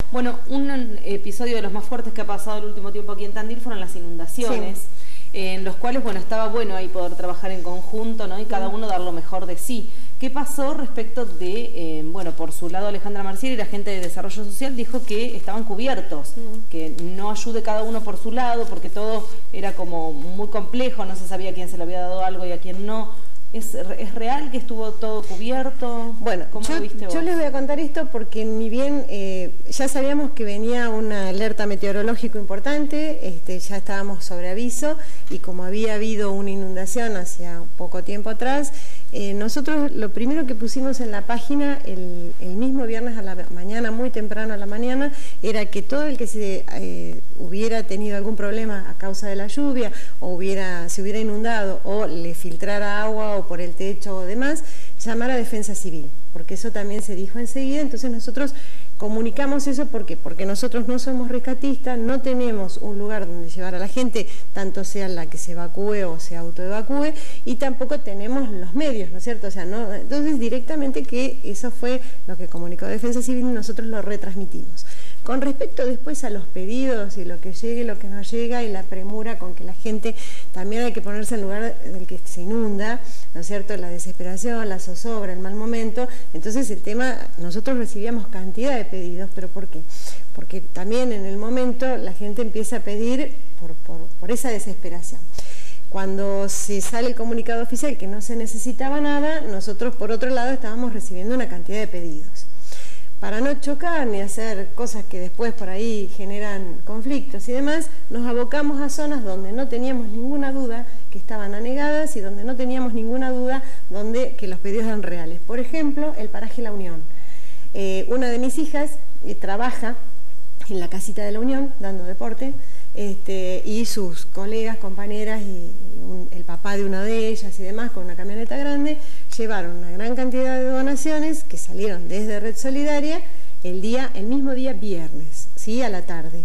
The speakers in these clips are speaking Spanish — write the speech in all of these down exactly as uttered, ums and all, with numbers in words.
Bueno, un episodio de los más fuertes que ha pasado el último tiempo aquí en Tandil fueron las inundaciones, sí. En los cuales, bueno, estaba bueno ahí poder trabajar en conjunto, ¿no? Y cada uno dar lo mejor de sí. ¿Qué pasó respecto de, eh, bueno, por su lado Alejandra Marcieri, la gente de Desarrollo Social, dijo que estaban cubiertos, sí. Que no ayude cada uno por su lado, porque todo era como muy complejo, no se sabía a quién se le había dado algo y a quién no. ¿Es, ¿Es real que estuvo todo cubierto? Bueno, ¿Cómo yo, lo viste vos? Yo les voy a contar esto porque ni bien eh, ya sabíamos que venía una alerta meteorológico importante, este, ya estábamos sobre aviso y como había habido una inundación hacía poco tiempo atrás, eh, nosotros lo primero que pusimos en la página el, el mismo viernes a la mañana, muy temprano a la mañana, era que todo el que se eh, hubiera tenido algún problema a causa de la lluvia o hubiera, se hubiera inundado o le filtrara agua o por el techo o demás, llamar a Defensa Civil, porque eso también se dijo enseguida. Entonces nosotros comunicamos eso, ¿por qué? Porque nosotros no somos rescatistas, no tenemos un lugar donde llevar a la gente, tanto sea la que se evacúe o se autoevacúe, y tampoco tenemos los medios, ¿no es cierto? O sea, no, entonces directamente que eso fue lo que comunicó Defensa Civil y nosotros lo retransmitimos. Con respecto después a los pedidos y lo que llegue, lo que no llega y la premura con que la gente, también hay que ponerse en lugar del que se inunda, ¿no es cierto? La desesperación, la zozobra, el mal momento. Entonces el tema, nosotros recibíamos cantidad de pedidos, ¿pero por qué? Porque también en el momento la gente empieza a pedir por, por, por esa desesperación. Cuando se sale el comunicado oficial que no se necesitaba nada, nosotros por otro lado estábamos recibiendo una cantidad de pedidos. Para no chocar ni hacer cosas que después por ahí generan conflictos y demás, nos abocamos a zonas donde no teníamos ninguna duda que estaban anegadas y donde no teníamos ninguna duda donde que los pedidos eran reales. Por ejemplo, el paraje La Unión. Eh, una de mis hijas eh, trabaja en la casita de La Unión dando deporte, este, y sus colegas, compañeras y un, el papá de una de ellas y demás con una camioneta grande llevaron una gran cantidad de donaciones que salieron desde Red Solidaria el día, el mismo día viernes, ¿sí? A la tarde.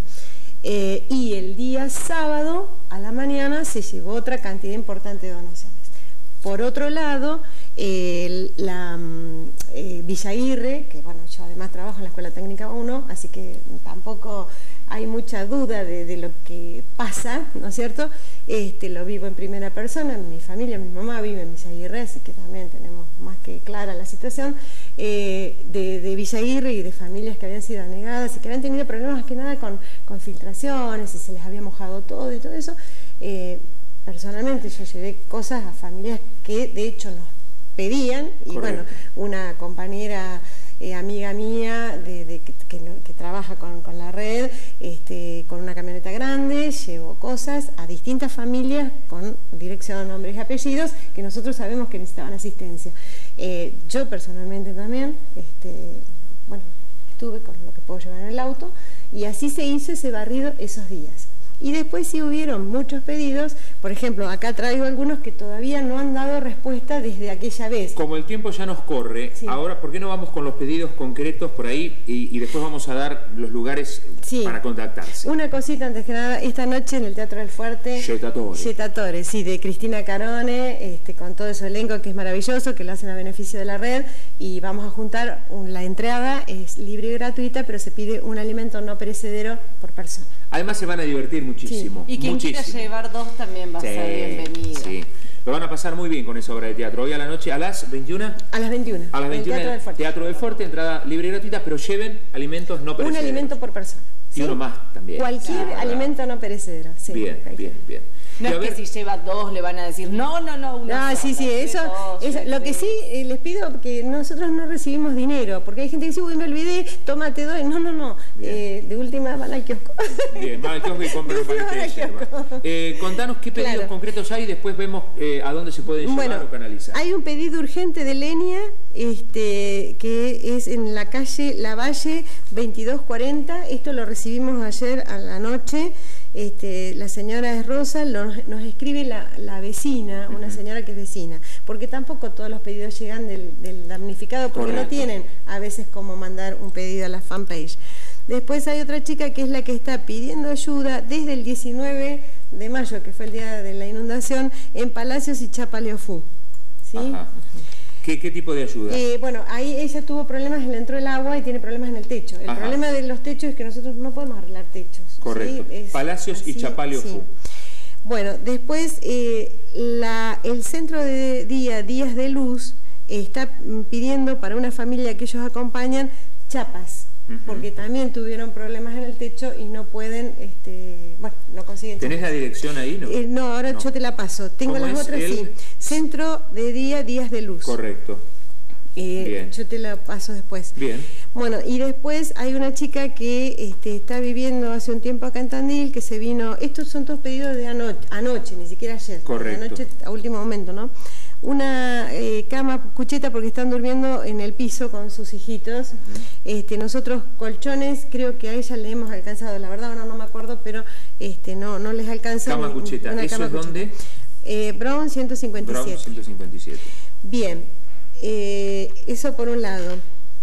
Eh, y el día sábado a la mañana se llevó otra cantidad importante de donaciones. Por otro lado, eh, la eh, Villa Aguirre, que bueno, yo además trabajo en la Escuela Técnica uno, así que tampoco hay mucha duda de, de lo que pasa, ¿no es cierto? Este, lo vivo en primera persona, mi familia, mi mamá vive en Villa Aguirre, así que también tenemos más que clara la situación, eh, de, de Villa Aguirre y de familias que habían sido anegadas y que habían tenido problemas más que nada con, con filtraciones y se les había mojado todo y todo eso. Eh, personalmente yo llevé cosas a familias que de hecho nos pedían y correcto. Bueno, una compañera eh, amiga mía de, de, que, que, que trabaja con, con la red, este, con una camioneta grande, llevó cosas a distintas familias con dirección, nombres y apellidos que nosotros sabemos que necesitaban asistencia. Eh, yo personalmente también, este, bueno, estuve con lo que puedo llevar en el auto y así se hizo ese barrido esos días. Y después sí hubieron muchos pedidos, por ejemplo, acá traigo algunos que todavía no han dado respuesta desde aquella vez. Como el tiempo ya nos corre, sí. Ahora, ¿por qué no vamos con los pedidos concretos por ahí y, y después vamos a dar los lugares sí. Para contactarse? Una cosita antes que nada, esta noche en el Teatro del Fuerte, Getatore, Getatore, sí, de Cristina Carone, este, con todo su elenco que es maravilloso, que lo hacen a beneficio de la red, y vamos a juntar, un, la entrada es libre y gratuita, pero se pide un alimento no perecedero por persona. Además se van a divertir muchísimo. Sí. Y quien muchísimo. quiera llevar dos también va sí, a ser bienvenido. Sí. Lo van a pasar muy bien con esa obra de teatro. Hoy a la noche, a las veintiuna. A las veintiuna. A las veintiuna. Teatro del Fuerte. Teatro del Fuerte, entrada libre y gratuita, pero lleven alimentos no perecederos. Un alimento por persona. Y ¿sí? Uno más también. Cualquier claro. alimento no perecedero. Sí, bien, bien, bien. No es ver... que si lleva dos le van a decir, no, no, no, una Ah, sí, sí, eso, dos, eso lo que sí eh, les pido, que nosotros no recibimos dinero, porque hay gente que dice, uy, me olvidé, tómate dos, no, no, no, eh, de última van al kiosco. Bien, van al kiosco y compran un paquete de yerba. Eh, contanos qué pedidos claro. concretos hay y después vemos eh, a dónde se pueden llevar bueno, o canalizar. Hay un pedido urgente de leña, este, que es en la calle Lavalle veintidós cuarenta, esto lo recibimos ayer a la noche. Este, la señora es Rosa, nos, nos escribe la, la vecina, una uh-huh. señora que es vecina, porque tampoco todos los pedidos llegan del, del damnificado, porque correcto. No tienen a veces como mandar un pedido a la fanpage. Después hay otra chica que es la que está pidiendo ayuda desde el diecinueve de mayo, que fue el día de la inundación, en Palacios y Chapaleofú, ¿sí? Uh-huh. ¿Qué, qué tipo de ayuda? Eh, bueno, ahí ella tuvo problemas, le entró el agua y tiene problemas en el techo. El Ajá. problema de los techos es que nosotros no podemos arreglar techos. Correcto. ¿Sí? Palacios así, y Chapaleo sí. Bueno, después eh, la, el centro de día, Días de Luz, eh, está pidiendo para una familia que ellos acompañan chapas. Porque también tuvieron problemas en el techo y no pueden, este, bueno, no consiguen. ¿Tenés chapas. la dirección ahí? No, eh, no ahora no. yo te la paso. Tengo las otras, el... sí. Centro de Día, Días de Luz. Correcto. Eh, Bien. Yo te la paso después. Bien. Bueno, y después hay una chica que este, está viviendo hace un tiempo acá en Tandil, que se vino, estos son todos pedidos de anoche, anoche ni siquiera ayer. Correcto. Anoche a último momento, ¿no? Una eh, cama cucheta porque están durmiendo en el piso con sus hijitos. Uh-huh. este, nosotros colchones, creo que a ella le hemos alcanzado, la verdad ahora no me acuerdo, pero este, no, no les alcanza. Cama cucheta, ¿eso cama es cucheta. ¿Dónde? Eh, Brown ciento cincuenta y siete. Brown ciento cincuenta y siete. Bien, eh, eso por un lado.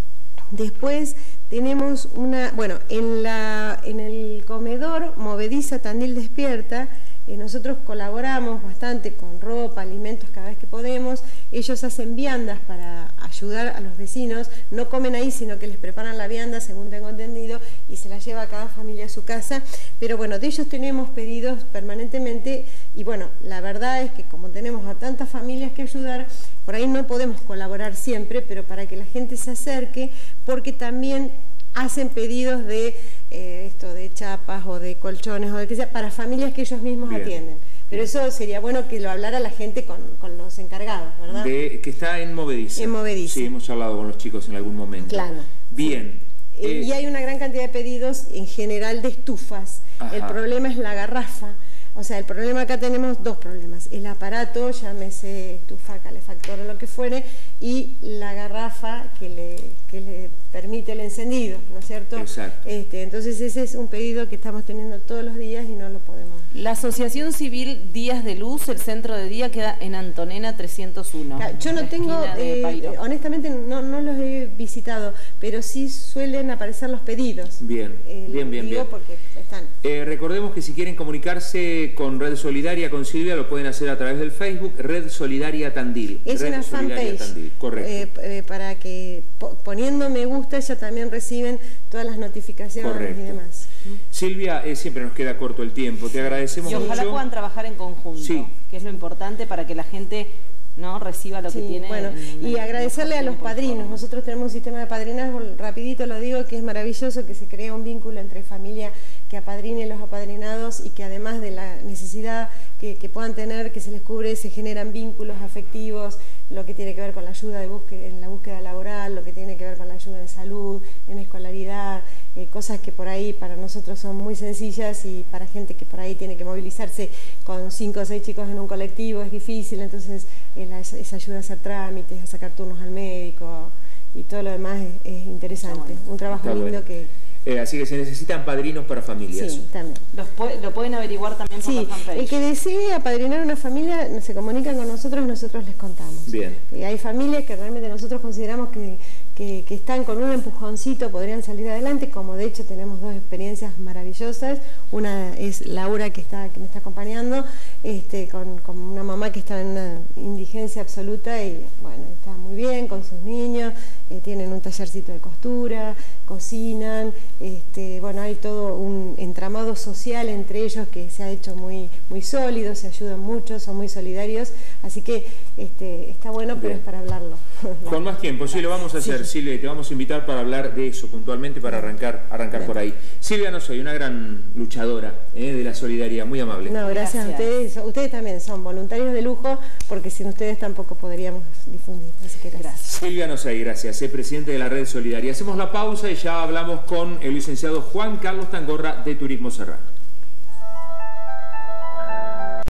Después tenemos una, bueno, en, la, en el comedor Movediza Tandil Despierta, Eh, nosotros colaboramos bastante con ropa, alimentos cada vez que podemos. Ellos hacen viandas para ayudar a los vecinos. No comen ahí, sino que les preparan la vianda, según tengo entendido, y se la lleva a cada familia a su casa. Pero bueno, de ellos tenemos pedidos permanentemente. Y bueno, la verdad es que como tenemos a tantas familias que ayudar, por ahí no podemos colaborar siempre, pero para que la gente se acerque, porque también hacen pedidos de eh, esto de chapas o de colchones o de que sea para familias que ellos mismos Bien. atienden. Pero eso sería bueno que lo hablara la gente con, con los encargados, ¿verdad? De, que está en Movediza. En Movediza. Sí, hemos hablado con los chicos en algún momento. Claro. Bien. Sí. Eh, y hay una gran cantidad de pedidos en general de estufas. Ajá. El problema es la garrafa. O sea, el problema acá tenemos dos problemas. El aparato, llámese estufa, calefactor o lo que fuere, y la garrafa que le, que le permite el encendido, ¿no es cierto? Exacto. Este, entonces ese es un pedido que estamos teniendo todos los días y no lo podemos. La Asociación Civil Días de Luz, el centro de día queda en Antonena trescientos uno. Yo no tengo, eh, honestamente no, no los he visitado, pero sí suelen aparecer los pedidos. Bien, eh, bien, bien, digo bien. Porque están. Eh, recordemos que si quieren comunicarse con Red Solidaria, con Silvia, lo pueden hacer a través del Facebook, Red Solidaria Tandil. Es Red una fanpage, correcto. Eh, eh, para que poniendo me gusta ya también reciben todas las notificaciones correcto. Y demás. Silvia, eh, siempre nos queda corto el tiempo, te agradecemos mucho. Y ojalá mucho. puedan trabajar en conjunto, sí. que es lo importante para que la gente no reciba lo sí, que tiene. Bueno, en, en, y agradecerle a los padrinos. Nosotros tenemos un sistema de padrinazgo, rapidito lo digo, que es maravilloso, que se crea un vínculo entre familia que apadrine los apadrinados y que además de la necesidad que, que puedan tener, que se les cubre, se generan vínculos afectivos, lo que tiene que ver con la ayuda de búsqueda, en la búsqueda laboral, lo que tiene que ver con la ayuda en salud, en escolaridad, eh, cosas que por ahí para nosotros son muy sencillas y para gente que por ahí tiene que movilizarse con cinco o seis chicos en un colectivo es difícil, entonces eh, la, esa ayuda a hacer trámites, a sacar turnos al médico y todo lo demás es, es interesante, bueno, un trabajo lindo bueno. que... Eh, así que se necesitan padrinos para familias. Sí, también. Los puede, lo pueden averiguar también por sí, la fanpage. El que desee apadrinar una familia se comunican con nosotros y nosotros les contamos. Bien. Eh, hay familias que realmente nosotros consideramos que, que, que están con un empujoncito, podrían salir adelante, como de hecho tenemos dos experiencias maravillosas. Una es Laura, que está que me está acompañando, este, con, con una mamá que está en una indigencia absoluta y bueno, está muy bien con sus niños, eh, tienen un tallercito de costura, cocinan, este, bueno, hay todo un entramado social entre ellos que se ha hecho muy, muy sólido, se ayudan mucho, son muy solidarios, así que este, está bueno, pero bien. Es para hablarlo. Con más tiempo, sí, lo vamos a hacer, sí. Silvia, te vamos a invitar para hablar de eso puntualmente, para arrancar, arrancar por ahí. Silvia no soy una gran luchadora eh, de la solidaridad, muy amable. No, gracias, gracias a ustedes, ustedes también son voluntarios de lujo, porque sin ustedes tampoco podríamos difundir, así que gracias. Silvia Nosey, gracias, es presidente de la Red Solidaria. Hacemos la pausa y ya hablamos con el licenciado Juan Carlos Tangorra de Turismo Serrano.